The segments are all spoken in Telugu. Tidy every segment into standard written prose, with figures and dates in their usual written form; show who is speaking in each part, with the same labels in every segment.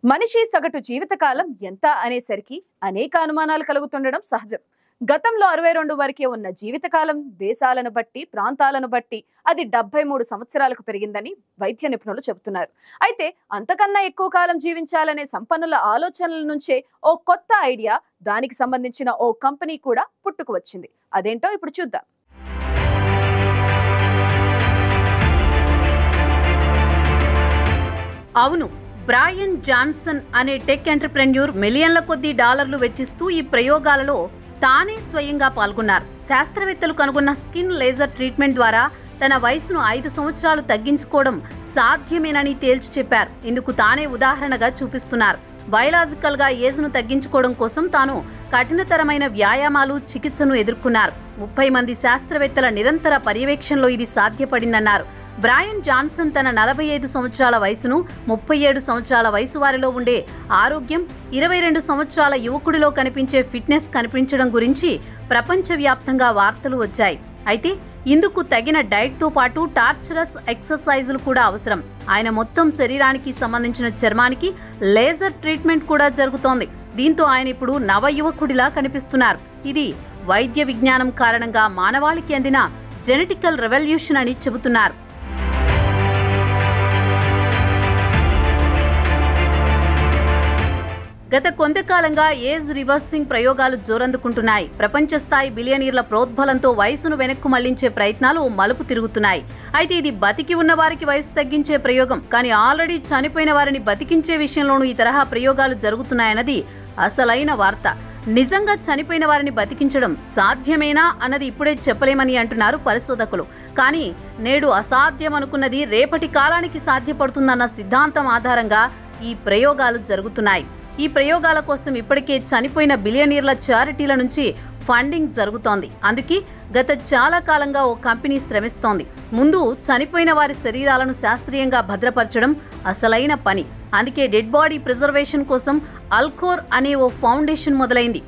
Speaker 1: మనిషి సగటు జీవితకాలం ఎంత అనేసరికి అనేక అనుమానాలు కలుగుతుండడం సహజం. గతంలో 62 వరకే ఉన్న జీవితకాలం దేశాలను బట్టి ప్రాంతాలను బట్టి అది 73 సంవత్సరాలకు పెరిగిందని వైద్య నిపుణులు చెబుతున్నారు. అయితే అంతకన్నా ఎక్కువ కాలం జీవించాలనే సంపన్నుల ఆలోచనల నుంచే ఓ కొత్త ఐడియా, దానికి సంబంధించిన ఓ కంపెనీ కూడా పుట్టుకు వచ్చింది. అదేంటో ఇప్పుడు చూద్దాం.
Speaker 2: అవును, బ్రాయన్ జాన్సన్ అనే టెక్ ఎంటర్‌ప్రెన్యూర్ మిలియన్ల కొద్దీ డాలర్లు వెచ్చిస్తూ ఈ ప్రయోగాలలో తానే స్వయంగా పాల్గొన్నారు. శాస్త్రవేత్తలు కనుగొన్న స్కిన్ లేజర్ ట్రీట్మెంట్ ద్వారా తన వయసును 5 సంవత్సరాలు తగ్గించుకోవడం సాధ్యమేనని తేల్చి చెప్పారు. ఇందుకు తానే ఉదాహరణగా చూపిస్తున్నారు. బయోలాజికల్ గా ఏజ్ను తగ్గించుకోవడం కోసం తాను కఠినతరమైన వ్యాయామాలు, చికిత్సను ఎదుర్కొన్నారు. 30 మంది శాస్త్రవేత్తల నిరంతర పర్యవేక్షణలో ఇది సాధ్యపడిందన్నారు. బ్రాయన్ జాన్సన్ తన 45 సంవత్సరాల వయసును 37 సంవత్సరాల వయసు వారిలో ఉండే ఆరోగ్యం, 22 సంవత్సరాల యువకుడిలో కనిపించే ఫిట్నెస్ కనిపించడం గురించి ప్రపంచవ్యాప్తంగా వార్తలు వచ్చాయి. అయితే ఇందుకు తగిన డైట్తో పాటు టార్చరస్ ఎక్సర్సైజులు కూడా అవసరం. ఆయన మొత్తం శరీరానికి సంబంధించిన చర్మానికి లేజర్ ట్రీట్మెంట్ కూడా జరుగుతోంది. దీంతో ఆయన ఇప్పుడు నవ యువకుడిలా కనిపిస్తున్నారు. ఇది వైద్య విజ్ఞానం కారణంగా మానవాళికి అందిన జెనెటికల్ రెవల్యూషన్ అని చెబుతున్నారు. గత కొంతకాలంగా ఏజ్ రివర్సింగ్ ప్రయోగాలు జోరందుకుంటున్నాయి. ప్రపంచ స్థాయి బిలియనీర్ల ప్రోద్బలంతో వయసును వెనక్కు మళ్లించే ప్రయత్నాలు మలుపు తిరుగుతున్నాయి. అయితే ఇది బతికి ఉన్న వారికి వయసు తగ్గించే ప్రయోగం. కానీ ఆల్రెడీ చనిపోయిన వారిని బతికించే విషయంలోనూ ఈ తరహా ప్రయోగాలు జరుగుతున్నాయన్నది అసలైన వార్త. నిజంగా చనిపోయిన వారిని బతికించడం సాధ్యమేనా అన్నది ఇప్పుడే చెప్పలేమని అంటున్నారు పరిశోధకులు. కానీ నేడు అసాధ్యం అనుకున్నది రేపటి కాలానికి సాధ్యపడుతుందన్న సిద్ధాంతం ఆధారంగా ఈ ప్రయోగాలు జరుగుతున్నాయి. ఈ ప్రయోగాల కోసం ఇప్పటికే చనిపోయిన బిలియనీర్ల చారిటీల నుంచి ఫండింగ్ జరుగుతోంది. అందుకే గత చాలా కాలంగా ఓ కంపెనీ శ్రమిస్తోంది. ముందు చనిపోయిన వారి శరీరాలను శాస్త్రీయంగా భద్రపరచడం అసలైన పని. అందుకే డెడ్ బాడీ ప్రిజర్వేషన్ కోసం అల్కోర్ అనే ఓ ఫౌండేషన్ మొదలైంది.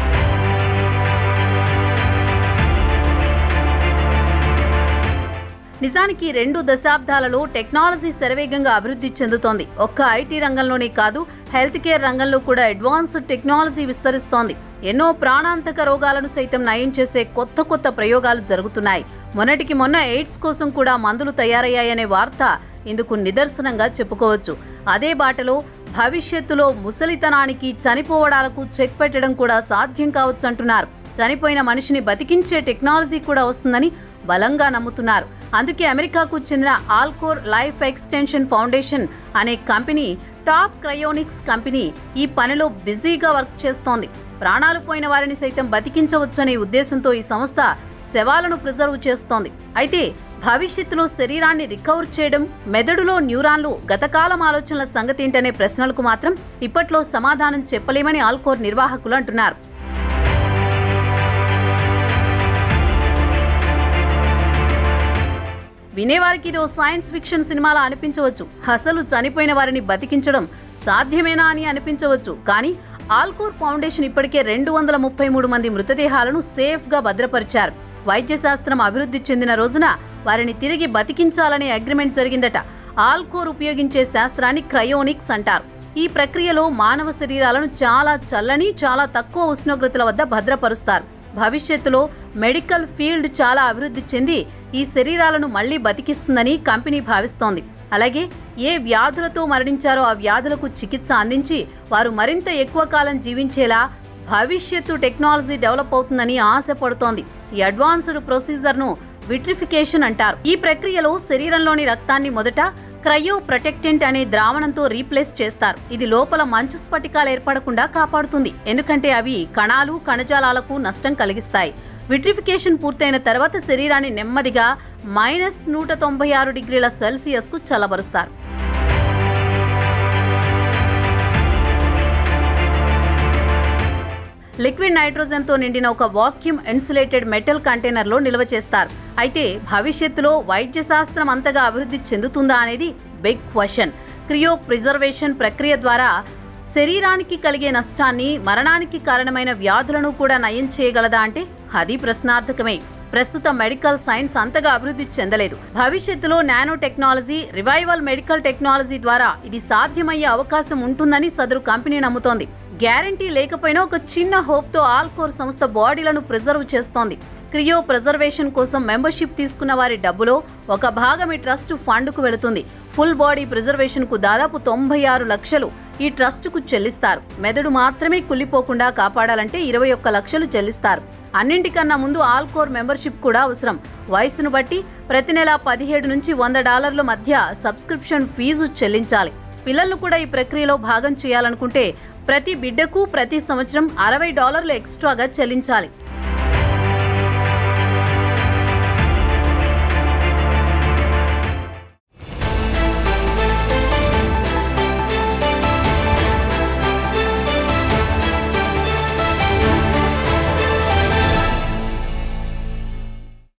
Speaker 2: నిజానికి 2 దశాబ్దాలలో టెక్నాలజీ శరవేగంగా అభివృద్ధి చెందుతోంది. ఒక్క ఐటీ రంగంలోనే కాదు, హెల్త్ కేర్ రంగంలో కూడా అడ్వాన్స్డ్ టెక్నాలజీ విస్తరిస్తోంది. ఎన్నో ప్రాణాంతక రోగాలను సైతం నయం చేసే కొత్త ప్రయోగాలు జరుగుతున్నాయి. మొన్నటికి మొన్న ఎయిడ్స్ కోసం కూడా మందులు తయారయ్యాయనే వార్త ఇందుకు నిదర్శనంగా చెప్పుకోవచ్చు. అదే బాటలో భవిష్యత్తులో ముసలితనానికి, చనిపోవడాలకు చెక్ పెట్టడం కూడా సాధ్యం కావచ్చంటున్నారు. చనిపోయిన మనిషిని బతికించే టెక్నాలజీ కూడా వస్తుందని బలంగా నమ్ముతున్నారు. అందుకే అమెరికాకు చెందిన ఆల్కోర్ లైఫ్ ఎక్స్టెన్షన్ ఫౌండేషన్ అనే కంపెనీ, టాప్ క్రయోనిక్స్ కంపెనీ ఈ పనిలో బిజీగా వర్క్ చేస్తోంది. ప్రాణాలు పోయిన వారిని సైతం బతికించవచ్చనే ఉద్దేశంతో ఈ సంస్థ శవాలను ప్రిజర్వ్ చేస్తోంది. అయితే భవిష్యత్తులో శరీరాన్ని రికవర్ చేయడం, మెదడులో న్యూరాన్లు, గతకాలం ఆలోచనల సంగతేంటనే ప్రశ్నలకు మాత్రం ఇప్పట్లో సమాధానం చెప్పలేమని ఆల్కోర్ నిర్వాహకులు అంటున్నారు. వినేవారికి ఇది ఓ సైన్స్ ఫిక్షన్ సినిమాలా అనిపించవచ్చు. అసలు చనిపోయిన వారిని బతికించడం సాధ్యమేనా అని అనిపించవచ్చు. కానీ ఆల్కోర్ ఫౌండేషన్ ఇప్పటికే 233 మంది మృతదేహాలను సేఫ్గా భద్రపరిచారు. వైద్య శాస్త్రం అభివృద్ధి చెందిన రోజున వారిని తిరిగి బతికించాలనే అగ్రిమెంట్ జరిగిందట. ఆల్కోర్ ఉపయోగించే శాస్త్రాన్ని క్రయోనిక్స్ అంటారు. ఈ ప్రక్రియలో మానవ శరీరాలను చాలా చల్లని, చాలా తక్కువ ఉష్ణోగ్రతల వద్ద భద్రపరుస్తారు. భవిష్యత్తులో మెడికల్ ఫీల్డ్ చాలా అభివృద్ధి చెంది ఈ శరీరాలను మళ్లీ బతికిస్తుందని కంపెనీ భావిస్తోంది. అలాగే ఏ వ్యాధులతో మరణించారో ఆ వ్యాధులకు చికిత్స అందించి వారు మరింత ఎక్కువ కాలం జీవించేలా భవిష్యత్తు టెక్నాలజీ డెవలప్ అవుతుందని ఆశపడుతోంది. ఈ అడ్వాన్స్డ్ ప్రొసీజర్ను విట్రిఫికేషన్ అంటారు. ఈ ప్రక్రియలో శరీరంలోని రక్తాన్ని మొదట క్రయో ప్రొటెక్టెంట్ అనే ద్రావణంతో రీప్లేస్ చేస్తారు. ఇది లోపల మంచు స్ఫటికాలు ఏర్పడకుండా కాపాడుతుంది. ఎందుకంటే అవి కణాలు, కణజాలాలకు నష్టం కలిగిస్తాయి. విట్రిఫికేషన్ పూర్తయిన తర్వాత శరీరాన్ని నెమ్మదిగా -196 డిగ్రీల సెల్సియస్కు చల్లబరుస్తారు. లిక్విడ్ నైట్రోజన్తో నిండిన ఒక వాక్యూమ్ ఇన్సులేటెడ్ మెటల్ కంటైనర్లో నిల్వ చేస్తారు. అయితే భవిష్యత్తులో వైద్య శాస్త్రం అంతగా అభివృద్ధి చెందుతుందా అనేది బిగ్ క్వశ్చన్. క్రియో ప్రిజర్వేషన్ ప్రక్రియ ద్వారా శరీరానికి కలిగే నష్టాన్ని, మరణానికి కారణమైన వ్యాధులను కూడా నయం చేయగలదా అంటే అది ప్రశ్నార్థకమే. ప్రస్తుత మెడికల్ సైన్స్ అంతగా అభివృద్ధి చెందలేదు. భవిష్యత్తులో nano technology, revival medical technology ద్వారా ఇది సాధ్యమయ్యే అవకాశం ఉంటుందని సదరు కంపెనీ నమ్ముతోంది. గ్యారంటీ లేకపోయినా ఒక చిన్న హోప్తో ఆల్కోర్ సంస్థ బాడీలను ప్రిజర్వ్ చేస్తోంది. క్రియో ప్రిజర్వేషన్ కోసం మెంబర్షిప్ తీసుకున్న వారి డబ్బులో ఒక భాగం ఈ ట్రస్ట్ ఫండ్కు వెళుతుంది. ఫుల్ బాడీ ప్రిజర్వేషన్కు దాదాపు 96 లక్షలు ఈ ట్రస్టుకు చెల్లిస్తారు. మెదడు మాత్రమే కుళ్ళిపోకుండా కాపాడాలంటే 21 లక్షలు చెల్లిస్తారు. అన్నింటికన్నా ముందు ఆల్కోర్ మెంబర్షిప్ కూడా అవసరం. వయసును బట్టి ప్రతి నెల $17 నుంచి $100 మధ్య సబ్స్క్రిప్షన్ ఫీజు చెల్లించాలి. పిల్లలను కూడా ఈ ప్రక్రియలో భాగం చేయాలనుకుంటే ప్రతి బిడ్డకు ప్రతి సంవత్సరం $60 ఎక్స్ట్రాగా చెల్లించాలి.